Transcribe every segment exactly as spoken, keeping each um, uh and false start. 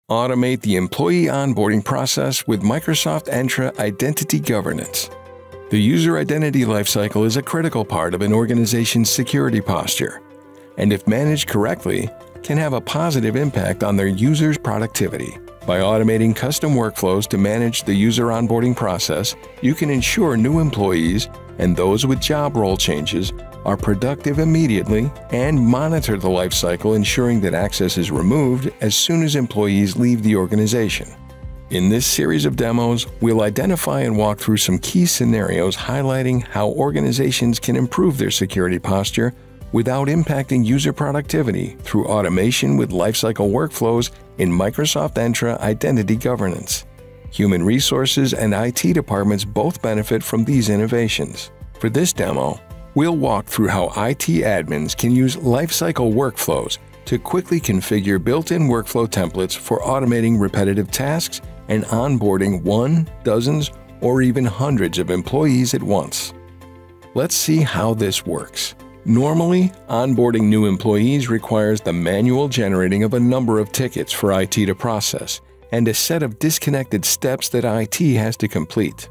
Automate the employee onboarding process with Microsoft Entra Identity Governance. The user identity lifecycle is a critical part of an organization's security posture, and if managed correctly, can have a positive impact on their users' productivity. By automating custom workflows to manage the user onboarding process, you can ensure new employees and those with job role changes are productive immediately and monitor the lifecycle, ensuring that access is removed as soon as employees leave the organization. In this series of demos, we'll identify and walk through some key scenarios highlighting how organizations can improve their security posture without impacting user productivity through automation with lifecycle workflows in Microsoft Entra Identity Governance. Human resources and I T departments both benefit from these innovations. For this demo, we'll walk through how I T admins can use lifecycle workflows to quickly configure built-in workflow templates for automating repetitive tasks and onboarding one, dozens, or even hundreds of employees at once. Let's see how this works. Normally, onboarding new employees requires the manual generating of a number of tickets for I T to process and a set of disconnected steps that I T has to complete.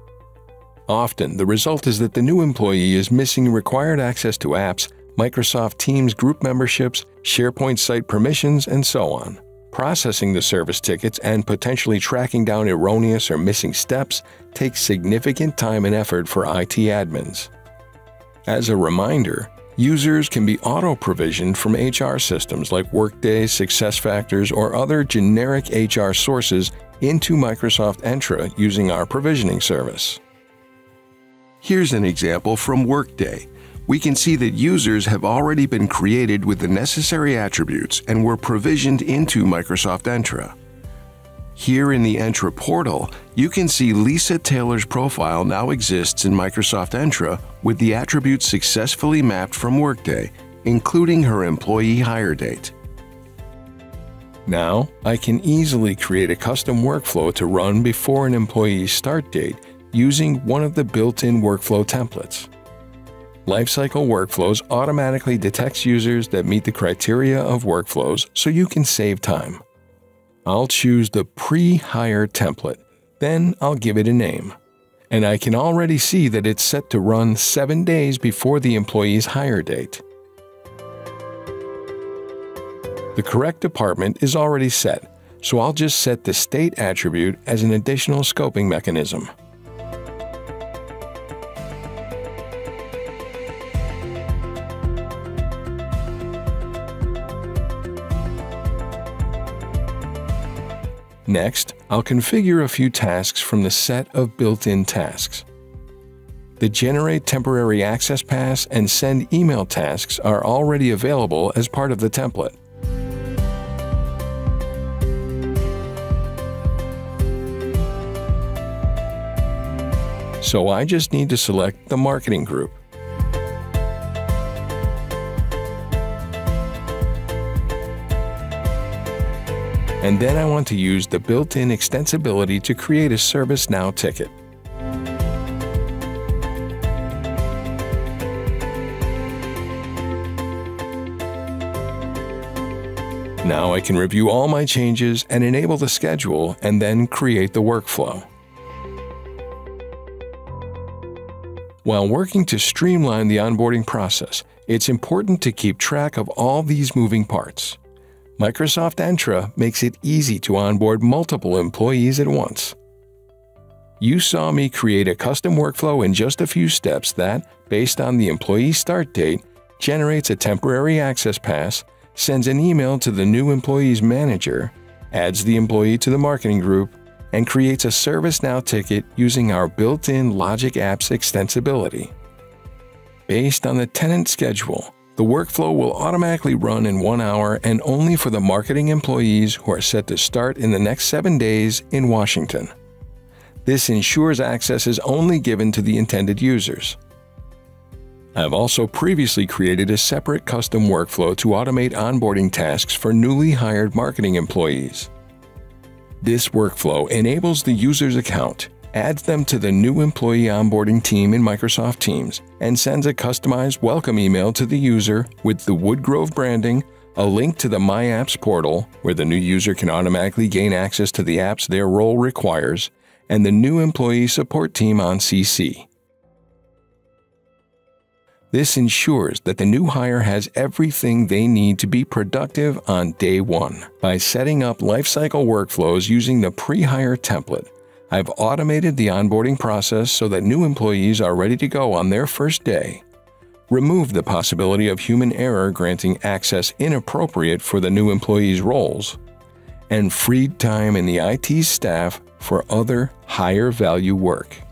Often, the result is that the new employee is missing required access to apps, Microsoft Teams group memberships, SharePoint site permissions, and so on. Processing the service tickets and potentially tracking down erroneous or missing steps takes significant time and effort for I T admins. As a reminder, users can be auto-provisioned from H R systems like Workday, SuccessFactors, or other generic H R sources into Microsoft Entra using our provisioning service. Here's an example from Workday. We can see that users have already been created with the necessary attributes and were provisioned into Microsoft Entra. Here in the Entra portal, you can see Lisa Taylor's profile now exists in Microsoft Entra with the attributes successfully mapped from Workday, including her employee hire date. Now, I can easily create a custom workflow to run before an employee's start date using one of the built-in workflow templates. Lifecycle Workflows automatically detects users that meet the criteria of workflows so you can save time. I'll choose the pre-hire template, then I'll give it a name. And I can already see that it's set to run seven days before the employee's hire date. The correct department is already set, so I'll just set the state attribute as an additional scoping mechanism. Next, I'll configure a few tasks from the set of built-in tasks. The Generate Temporary Access Pass and Send Email tasks are already available as part of the template. So I just need to select the marketing group. And then I want to use the built-in extensibility to create a ServiceNow ticket. Now I can review all my changes and enable the schedule and then create the workflow. While working to streamline the onboarding process, it's important to keep track of all these moving parts. Microsoft Entra makes it easy to onboard multiple employees at once. You saw me create a custom workflow in just a few steps that, based on the employee start date, generates a temporary access pass, sends an email to the new employee's manager, adds the employee to the marketing group, and creates a ServiceNow ticket using our built-in Logic Apps extensibility. Based on the tenant schedule, the workflow will automatically run in one hour and only for the marketing employees who are set to start in the next seven days in Washington. This ensures access is only given to the intended users. I've also previously created a separate custom workflow to automate onboarding tasks for newly hired marketing employees. This workflow enables the user's account, adds them to the new employee onboarding team in Microsoft Teams, and sends a customized welcome email to the user with the Woodgrove branding, a link to the My Apps portal, where the new user can automatically gain access to the apps their role requires, and the new employee support team on C C. This ensures that the new hire has everything they need to be productive on day one. By setting up lifecycle workflows using the pre-hire template, I've automated the onboarding process so that new employees are ready to go on their first day, removed the possibility of human error granting access inappropriate for the new employees' roles, and freed time in the I T staff for other higher value work.